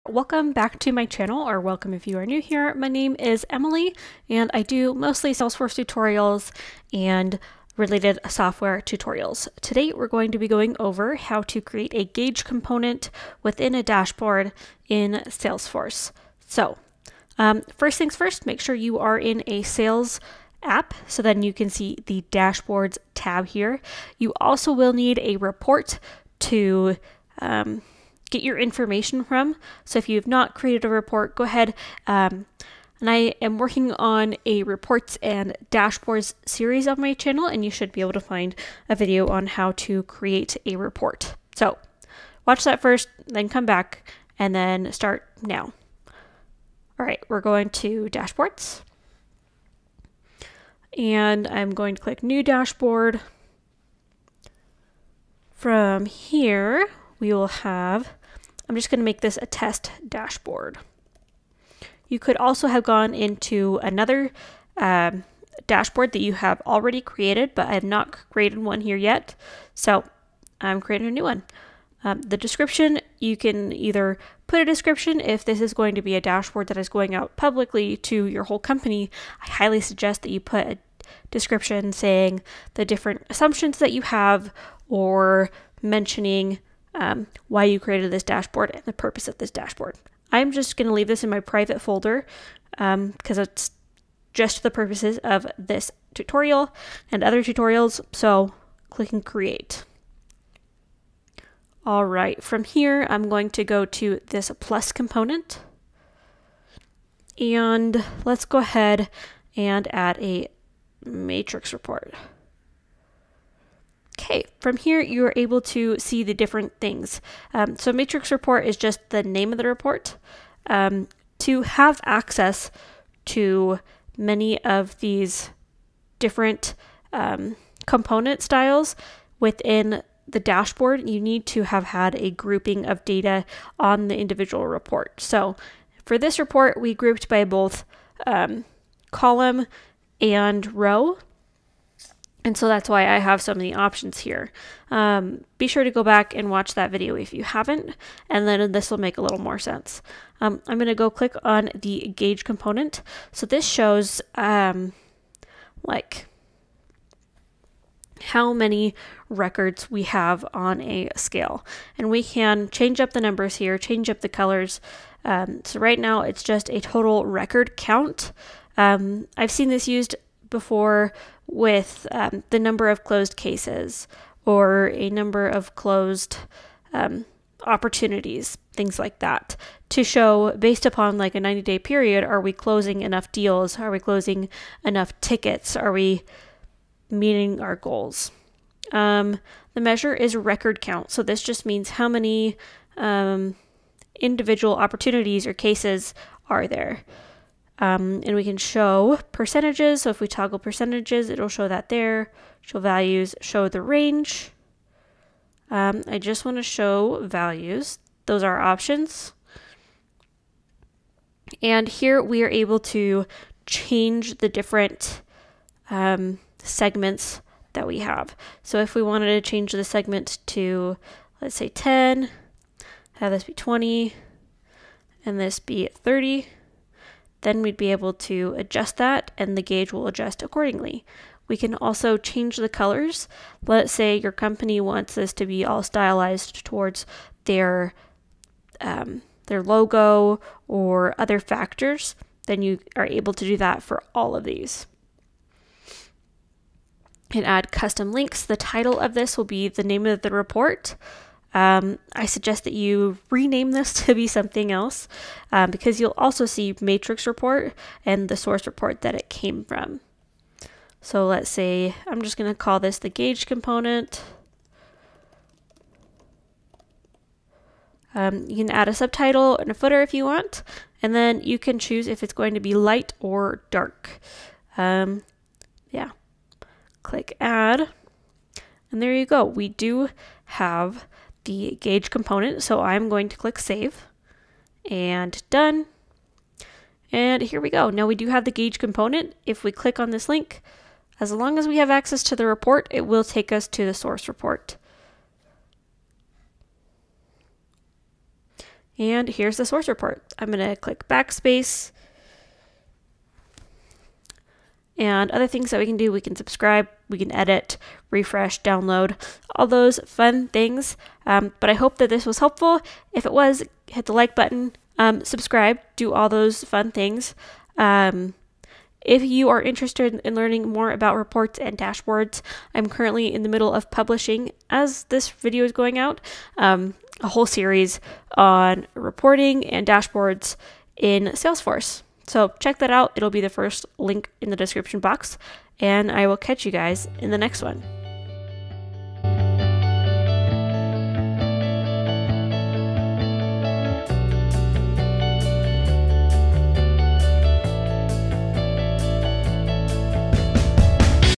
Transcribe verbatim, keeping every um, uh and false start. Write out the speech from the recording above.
Welcome back to my channel, or welcome if you are new here. My name is Emily and I do mostly Salesforce tutorials and related software tutorials. Today we're going to be going over how to create a gauge component within a dashboard in Salesforce. So um, first things first, make sure you are in a sales app so then you can see the dashboards tab here. You also will need a report to um, get your information from. So if you have not created a report, go ahead. Um, and I am working on a reports and dashboards series on my channel, and you should be able to find a video on how to create a report. So watch that first, then come back and then start now. All right, we're going to dashboards. And I'm going to click new dashboard. From here, we will have, I'm just going to make this a test dashboard. You could also have gone into another um, dashboard that you have already created, but I have not created one here yet. So I'm creating a new one. Um, the description, you can either put a description if this is going to be a dashboard that is going out publicly to your whole company. I highly suggest that you put a description saying the different assumptions that you have, or mentioning um, why you created this dashboard and the purpose of this dashboard. I'm just going to leave this in my private folder um, because it's just the purposes of this tutorial and other tutorials. So click and create. All right, from here, I'm going to go to this plus component, and let's go ahead and add a matrix report. Okay, from here you are able to see the different things. Um, so matrix report is just the name of the report. Um, to have access to many of these different um, component styles within the dashboard, you need to have had a grouping of data on the individual report. So for this report, we grouped by both um, column and row. And so that's why I have so many options here. Um, be sure to go back and watch that video if you haven't, and then this will make a little more sense. Um, I'm going to go click on the gauge component. So this shows um, like how many records we have on a scale. And we can change up the numbers here, change up the colors. Um, so right now it's just a total record count. Um, I've seen this used before with um, the number of closed cases or a number of closed um, opportunities, things like that, to show based upon like a ninety day period, are we closing enough deals? Are we closing enough tickets? Are we meeting our goals? Um, the measure is record count. So this just means how many um, individual opportunities or cases are there. Um, and we can show percentages. So if we toggle percentages, it'll show that there. Show values, show the range. Um, I just want to show values. Those are options. And here we are able to change the different um, segments that we have. So if we wanted to change the segment to, let's say ten, have this be twenty, and this be thirty, then we'd be able to adjust that and the gauge will adjust accordingly. We can also change the colors. Let's say your company wants this to be all stylized towards their, um, their logo or other factors, then you are able to do that for all of these. And add custom links. The title of this will be the name of the report. Um, I suggest that you rename this to be something else um, because you'll also see matrix report and the source report that it came from. So let's say I'm just going to call this the gauge component. Um, you can add a subtitle and a footer if you want, and then you can choose if it's going to be light or dark. Um, yeah, click add, and there you go. We do have the gauge component, so I'm going to click save and done. And here we go. Now we do have the gauge component. If we click on this link, as long as we have access to the report, it will take us to the source report. And here's the source report. I'm going to click backspace. And other things that we can do, we can subscribe, we can edit, refresh, download, all those fun things. Um, but I hope that this was helpful. If it was, hit the like button, um, subscribe, do all those fun things. Um, if you are interested in learning more about reports and dashboards, I'm currently in the middle of publishing, as this video is going out, um, a whole series on reporting and dashboards in Salesforce. So check that out. It'll be the first link in the description box, and I will catch you guys in the next one.